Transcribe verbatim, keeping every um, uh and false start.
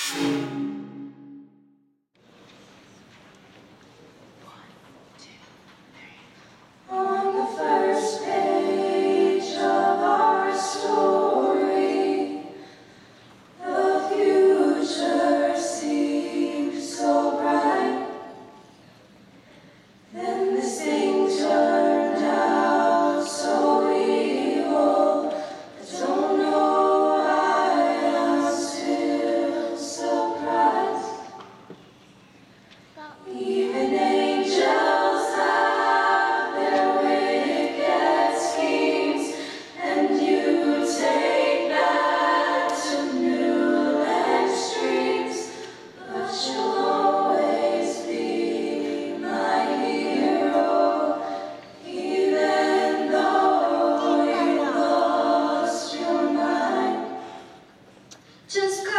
On the first page of our story, the future seemed so bright. Then this thing turned out so evil. I don't know why I'm still surprised. Even angels have their wicked schemes, and you take that to new extremes. But you'll always be my hero, even though you lost your mind. Just